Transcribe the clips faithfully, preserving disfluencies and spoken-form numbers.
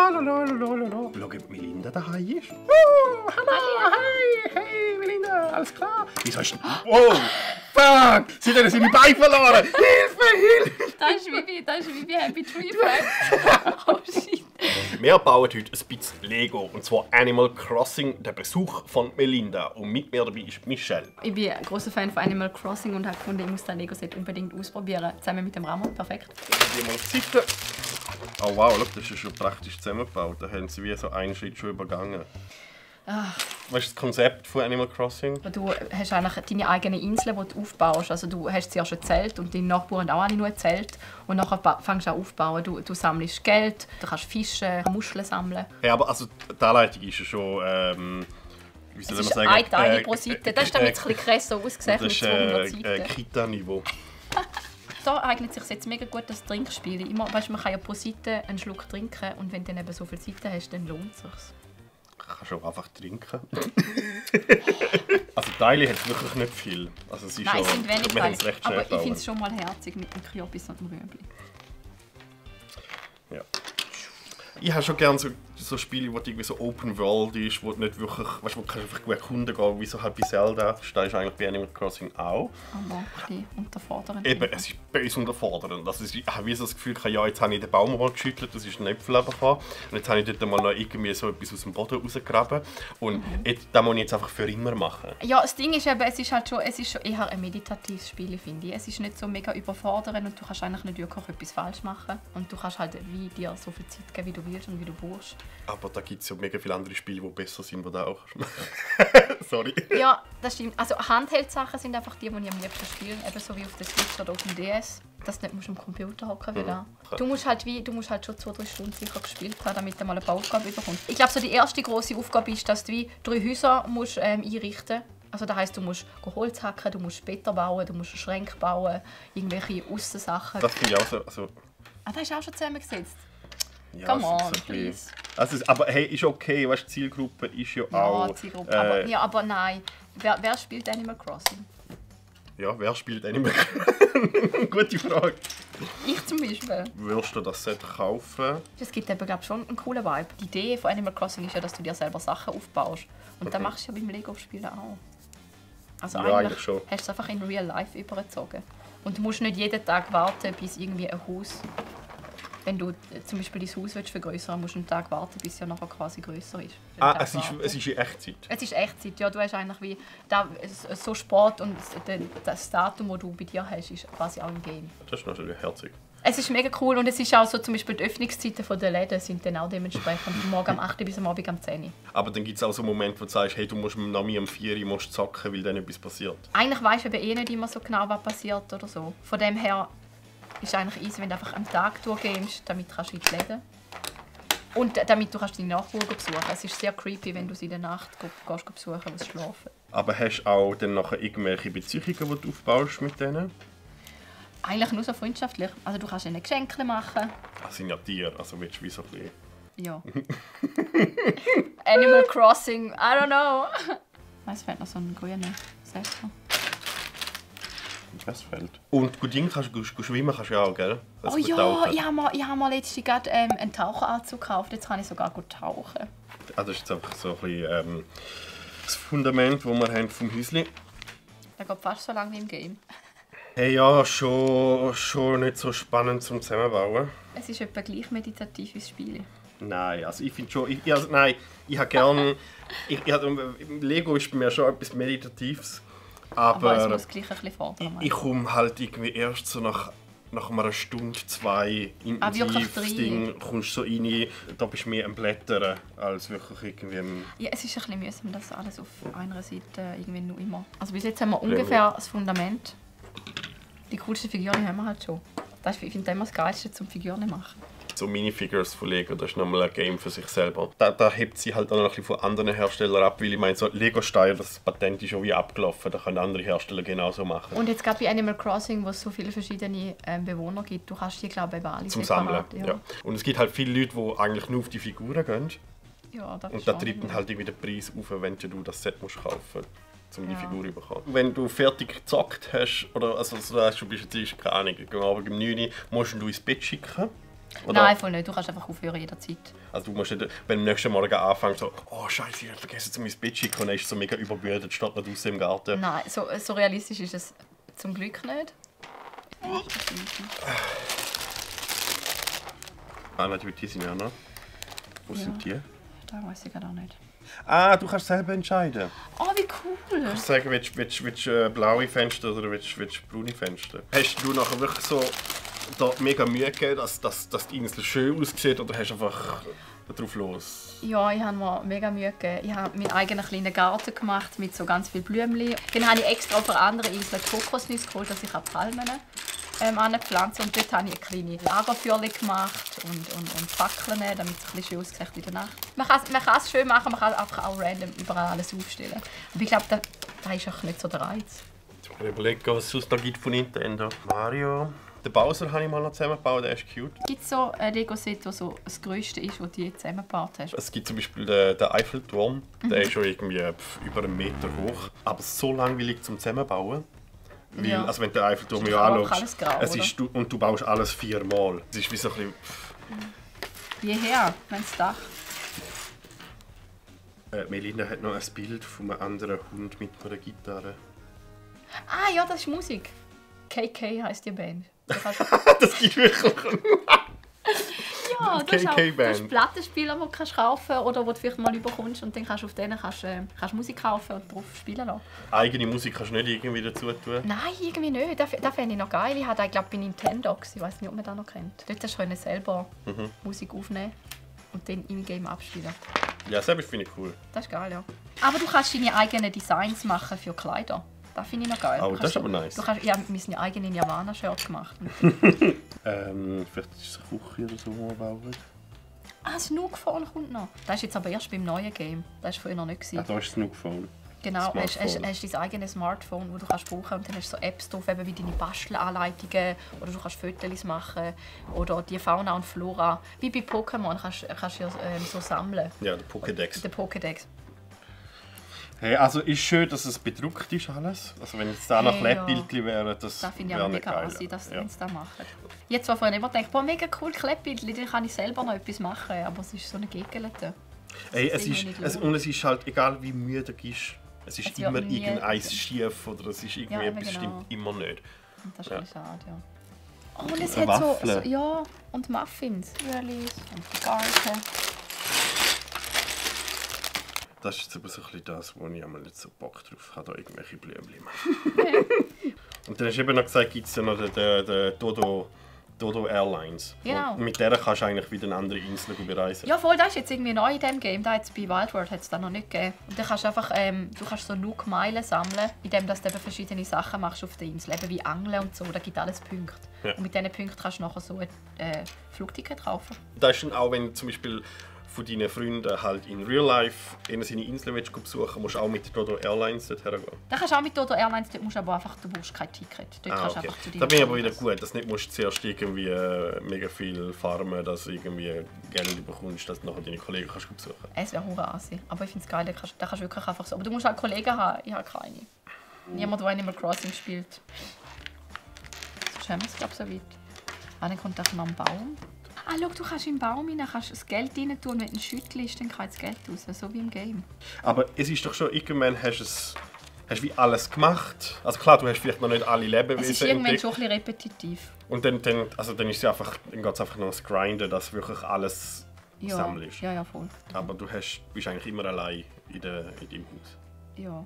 Schau, ob Melinda daheim ist. Oh, hallo, hey, hey, Melinda, alles klar? Wieso hast du... Oh, fuck! Sie haben seine Beine verloren! Hilfe, Hilfe! Das ist Vivi, das ist Vivi Happy Tree Friends. Oh shit. Wir bauen heute ein bisschen Lego, und zwar Animal Crossing, der Besuch von Melinda. Und mit mir dabei ist Michelle. Ich bin ein großer Fan von Animal Crossing und habe gefunden, ich muss das Lego-Set unbedingt ausprobieren. Zusammen mit dem Ramon, perfekt. Ich mal auf die Seite. Oh wow, look, das ist schon praktisch zusammengebaut. Da haben sie wie so einen Schritt schon übergangen. Ach. Was ist das Konzept von Animal Crossing? Du hast eigentlich deine eigene Insel, die du aufbaust. Also du hast zuerst ein Zelt und deine Nachbarn haben auch alle nur ein Zelt. Und nachher fängst du an aufzubauen. Du, du sammelst Geld, du kannst Fischen, Muscheln sammeln. Ja, aber also die Anleitung ist ja schon... Ähm, wie soll man es ist sagen? ein Teil äh, pro Seite. Das ist damit äh, ein bisschen krasser ausgesehen mit zweihundert Seiten. Das ist äh, Kita-Niveau. Da eignet sich jetzt mega gut das Trinkspiel. Immer, weißt, man kann ja pro Seite einen Schluck trinken und wenn du dann eben so viele Seiten hast, dann lohnt es sich. Kannst du auch einfach trinken. Also Teile hat es wirklich nicht viel. Also es ist Nein, schon, es sind wenig wir Teile, recht aber schnell ich finde es schon mal herzig mit dem Kürbis und dem Rüebli. Ja. Ich habe schon gerne so, so Spiele, wo irgendwie so Open World ist, wo du nicht wirklich, weißt, wo du einfach gut erkunden gehen, wie so halt bei Zelda. Das ist eigentlich bei Animal Crossing auch. Aber ein bisschen unterfordernd. Eben, es ist böse unterfordernd. Also ich habe wie so das Gefühl, ja, jetzt habe ich den Baum mal geschüttelt, das ist ein Äpfel runtergekommen. Und jetzt habe ich dort mal noch irgendwie so etwas aus dem Boden rausgegraben. Und mhm. jetzt, das muss ich jetzt einfach für immer machen. Ja, das Ding ist eben, es ist halt schon, es ist schon eher ein meditatives Spiel, finde ich. Es ist nicht so mega überfordernd und du kannst eigentlich nicht wirklich etwas falsch machen. Und du kannst halt wie dir so viel Zeit geben, wie du willst und wie du brauchst. Aber da gibt es ja mega viele andere Spiele, die besser sind, die da auch Sorry. Ja, das stimmt. Also Handheld-Sachen sind einfach die, die ich am liebsten spiele. Eben so wie auf der Switch oder auf dem D S. Dass du nicht musst am Computer hocken musst. Mhm. Du musst halt wie, du musst halt schon zwei, drei Stunden sicher gespielt haben, damit du mal eine Aufgabe bekommst. Ich glaube, so die erste grosse Aufgabe ist, dass du wie drei Häuser musst, ähm, einrichten musst. Also das heisst, du musst Holz hacken, du musst Blätter bauen, du musst Schränke bauen, irgendwelche Aussensachen. Das finde ich auch so... Also ah, das ist auch schon zusammengesetzt? Ja, Come on, so please. Also, aber hey, ist okay, weißt, die Zielgruppe ist ja, ja auch... Zielgruppe, äh, aber, ja, aber nein. Wer, wer spielt Animal Crossing? Ja, wer spielt Animal Crossing? Gute Frage. Ich zum Beispiel. Würdest du das Set kaufen? Es gibt eben, glaub, schon einen coolen Vibe. Die Idee von Animal Crossing ist ja, dass du dir selber Sachen aufbaust. Und okay. Das machst du ja beim Lego-Spielen auch. Also ja, eigentlich, eigentlich schon. Hast du es einfach in Real Life übergezogen. Und du musst nicht jeden Tag warten, bis irgendwie ein Haus... Wenn du zum Beispiel dein Haus vergrößern willst, musst du einen Tag warten, bis es ja nachher quasi grösser ist. Ah, es ist, es ist in Echtzeit? Es ist Echtzeit, ja. Du hast eigentlich wie da, so Sport und das Datum, das du bei dir hast, ist quasi auch im Game. Das ist natürlich herzig. Es ist mega cool und es ist auch so, zum Beispiel die Öffnungszeiten der Läden sind dann auch dementsprechend von morgen um acht bis am Abend um zehn Uhr. Aber dann gibt es auch so Momente, wo du sagst, hey, du musst nach mir um vier Uhr musst zocken, weil dann etwas passiert. Eigentlich weisst du eh nicht immer so genau, was passiert oder so. Von dem her ist eigentlich easy, wenn du einfach am Tag durchgehst, damit kannst du in die Läden. Und damit du kannst deine Nachbarn besuchen. Es ist sehr creepy, wenn du sie in der Nacht gehst, besuchen, wo sie schlafen. Aber hast du auch dann nachher irgendwelche Beziehungen, die du aufbaust mit denen? Eigentlich nur so freundschaftlich. Also du kannst ihnen Geschenke machen. Das sind ja Tiere, also willst du wie so ein bisschen... Ja. Animal Crossing, I don't know. Es fehlt noch so ein grüner Säckchen. Das fällt. Und gut, kannst du schwimmen kannst du ja auch, gell? Das oh ja, tauchen. ich habe mir, ich hab mir letztens gerade ähm, einen Taucheranzug gekauft. Jetzt kann ich sogar gut tauchen. Ah, das ist jetzt einfach so ein bisschen, ähm, das Fundament, das wir haben vom Häuschen. Das geht fast so lange wie im Game. Hey, ja, schon, schon nicht so spannend zum Zusammenbauen. Es ist etwa gleich meditativ wie das Spiel. Nein, also ich finde schon... Ich, ich, also, nein, ich habe gerne... ich, ich, Lego ist bei mir schon etwas Meditatives. Aber, aber es muss gleich ein bisschen fordern. Ich, ich komme halt irgendwie erst so nach, nach einer Stunde, zwei intensiv ah, das Ding, kommst so rein, da bist du mehr am Blättern, als wirklich irgendwie am... Ja, es ist ein bisschen mühsam, das alles auf einer Seite irgendwie noch immer... Also bis jetzt haben wir ungefähr das Fundament. Die coolsten Figuren haben wir halt schon. Das ist, ich finde immer das Geilste zum Figuren machen. So Minifigures von Lego, das ist nochmal ein Game für sich selber. Da, da hebt sie halt auch noch ein bisschen von anderen Herstellern ab, weil ich meine, so Lego-Stein, das Patent ist schon wie abgelaufen, da können andere Hersteller genauso machen. Und jetzt gerade bei Animal Crossing, wo es so viele verschiedene äh, Bewohner gibt, du kannst die, glaube ich, alle zum separat, Sammeln, ja. ja. Und es gibt halt viele Leute, die eigentlich nur auf die Figuren gehen. Ja, das und da tritt dann halt wieder der Preis auf, wenn du das Set musst kaufen musst, um die ja. Figur zu bekommen. Wenn du fertig gezockt hast, oder also, also du bist jetzt, keine Ahnung, aber um neun Uhr musst du ins Bett schicken. Oder? Nein, voll nicht. Du kannst einfach aufhören jederzeit. Also du musst nicht, wenn du am nächsten Morgen anfängst, so «Oh Scheiße, ich habe vergessen, zu meinem Bett zu schicken» und dann ist so mega überwürdet, steht noch draußen im Garten. Nein, so, so realistisch ist es zum Glück nicht. Ah, natürlich, die sind ja noch. Wo Ja. sind die? Da weiß ich gerade auch nicht. Ah, du kannst selber entscheiden. Oh, wie cool! Du kannst sagen, willst du willst, willst, äh, blaue Fenster oder willst, willst braune Fenster. Hast du nachher wirklich so da mega Mühe gegeben, dass, dass, dass die Insel schön aussieht, oder hast du einfach drauf los? Ja, ich habe mir mega Mühe gegeben. Ich habe meinen eigenen kleinen Garten gemacht mit so ganz vielen Blümchen. Dann habe ich extra auf einer anderen Insel Kokosnüsse geholt, dass ich Palmen ähm, anpflanzen. Und dort habe ich eine kleine Lagerfeuerchen gemacht und, und, und Fackeln, damit es ein bisschen schön aussieht in der Nacht. Man kann, man kann es schön machen, man kann einfach auch random überall alles aufstellen. Aber ich glaube, das, das ist auch nicht so der Reiz. Ich überlege, was es sonst noch gibt von Nintendo. Mario. Den Bowser habe ich mal noch zusammengebaut, der ist cute. Gibt es so ein Lego-Set, das so das grösste ist, das du je zusammengebaut hast? Es gibt zum Beispiel den, den Eiffelturm, mhm. der ist schon irgendwie pf, über einen Meter hoch. Aber so langweilig zum Zusammenbauen. Weil, Ja. also wenn du den Eiffelturm Ist ja grau, anschaust, alles grau, es oder? ist, du, und du baust alles viermal. Es ist wie so ein bisschen... Pff. Hierher, wenn das Dach. Äh, Melinda hat noch ein Bild von einem anderen Hund mit einer Gitarre. Ah ja, das ist Musik. K K heisst die Band. Da kannst- Das gibt wirklich... Ja, du hast auch K K du hast Band. Plattenspieler, die du kannst kaufen oder die du vielleicht mal überkommst und dann kannst du auf denen kannst, äh, kannst Musik kaufen und drauf spielen lassen. Eigene Musik kannst du nicht irgendwie dazu tun. Nein, irgendwie nicht. Das, das fände ich noch geil. Ich hatte, ich glaube, bei Nintendo, ich weiß nicht, ob man das noch kennt. Dort hast du selber Mhm. Musik aufnehmen und dann im Game abspielen. Ja, selbst finde ich cool. Das ist geil, ja. Aber du kannst deine eigenen Designs machen für Kleider. Das finde ich noch geil. Oh, Du das kannst ist aber so- nice. Du kannst, ja, wir sind eigene Nirvana-Shirts gemacht. Ähm, vielleicht ist es eine Küche oder so, die wir bauen. Ah, das Snookphone kommt noch. Das ist jetzt aber erst beim neuen Game. Das war früher noch nicht. Ah, da ist das Snookphone. Genau, hast, hast, Smartphone. hast dein eigenes Smartphone, das du kannst brauchen und dann hast du so Apps drauf, eben wie deine Bastelanleitungen oder du kannst Fotos machen oder die Fauna und Flora. Wie bei Pokémon kannst kannst du ja ähm, so sammeln, Ja, der Pokédex. den Pokédex. Hey, also ist schön, dass es bedruckt ist alles. Also wenn jetzt da noch Hey, Klebbildchen wären, das Das finde ich wäre auch nicht mega geil. assi, dass Ja. wenn sie das machen. Jetzt, wo ich vorhin immer denke, boah, mega cool Klebbildchen, dann kann ich selber noch etwas machen, aber es ist so eine Gegelte. Hey, Das es ist ist, irgendwie es, nicht und es ist halt, egal wie müde du bist, es ist Es wird immer nie- irgendein schief oder es ist irgendwie Ja, eben etwas genau. stimmt immer nicht. Und das ist Ja. ein bisschen schade, ja. Oh, und es Eine hat so, Waffel. so, ja, und Muffins. Röhrlis und die Garten. Das ist jetzt aber so ein bisschen das, wo ich einmal nicht so Bock drauf habe, da irgendwelche Blümchen machen. Und dann hast du eben noch gesagt, gibt es ja noch den, den, den Dodo, Dodo Airlines. Genau. Und mit der kannst du eigentlich wieder eine andere Insel bereisen. Ja, voll, das ist jetzt irgendwie neu in diesem Game. Da hat's bei Wild World hat es noch nicht gegeben. Und dann kannst du einfach ähm, du kannst so Nook-Meilen sammeln, indem du eben verschiedene Sachen machst auf der Insel. Eben wie Angeln und so, da gibt alles Punkte. Ja. Und mit diesen Punkten kannst du nachher so ein äh, Flugticket kaufen. Das ist dann auch, wenn du zum Beispiel von deinen Freunden halt in Real Life ihnen seine Insel willst besuchen, musst du auch mit Dodo Airlines dort hergehen. Da kannst du auch mit Dodo Airlines, dort musst du aber einfach, du brauchst kein Ticket. Dort Ah, kannst du okay. einfach zu Da bin ich aber wieder Freunden. gut, dass du nicht musst zuerst irgendwie äh, mega viel farmen, dass du irgendwie Geld bekommst, dass du nachher deine Kollegen kannst besuchen. Es wäre hure assi. Aber ich finde es geil, da kannst, da kannst du wirklich einfach so. Aber du musst halt Kollegen haben. Ich habe keine. Niemand, der Animal Crossing spielt. Sonst haben wir es, glaube ich, so weit. Ah, dann kommt auch noch ein Baum. Ah, schau, du kannst im Baum rein, kannst das Geld rein tun und wenn du ihn schüttelst, dann kommt das Geld raus. So wie im Game. Aber es ist doch schon, irgendwann hast du es hast wie alles gemacht. Also klar, du hast vielleicht noch nicht alle Es ist Lebewesen irgendwann entdeckt. schon ein bisschen repetitiv. Und dann, dann, also dann ist es einfach, dann geht es einfach noch das Grinden, dass du wirklich alles Ja, sammelst. ja, ja, voll. Aber du hast, bist eigentlich immer allein in, der, in deinem Haus. Ja.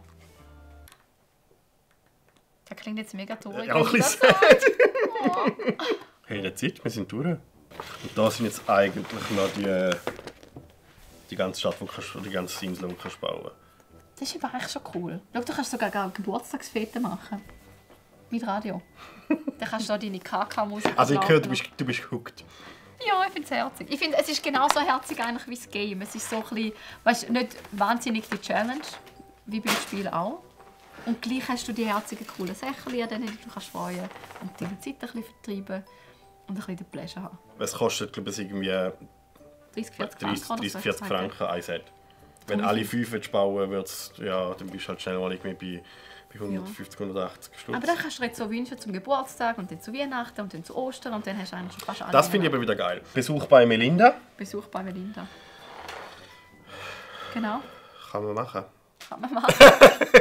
Das klingt jetzt mega traurig. Ja, auch wenn ein ich bisschen das sage. Oh. Hey, that's it, wir sind durch. Und da sind jetzt eigentlich noch die, die ganze Stadt, wo du kannst, die ganze Insel, die du kannst bauen. Das ist aber eigentlich schon cool. Schau, du kannst sogar eine Geburtstagsfete machen. Mit Radio. Dann kannst du da deine K K-Musik Also ich laufen höre, du lassen. bist, du bist hooked. Ja, ich finde es herzig. Ich finde, es ist genauso herzig eigentlich wie das Game. Es ist so ein bisschen, weißt, nicht wahnsinnig die Challenge, wie beim Spiel auch. Und gleich hast du die herzigen, coolen Sachen, an denen du kannst freuen und deine Zeit ein bisschen vertreiben und ein bisschen den Pleasure haben. Es kostet, glaube ich, irgendwie dreißig, vierzig dreißig, Franken oder so, dreißig vierzig hast du gesagt. Franken ein Set. Wenn Cool. alle fünf willst bauen willst, ja, dann bist du halt schnell mal irgendwie bei, bei hundertfünfzig, hundertachtzig Stutz. Aber dann kannst du dir jetzt so wünschen zum Geburtstag und dann zu Weihnachten und dann zu Ostern und dann hast du eigentlich schon fast alle. Das finde ich aber wieder geil. Besuch bei Melinda. Besuch bei Melinda. Genau. Kann man machen. Kann man machen.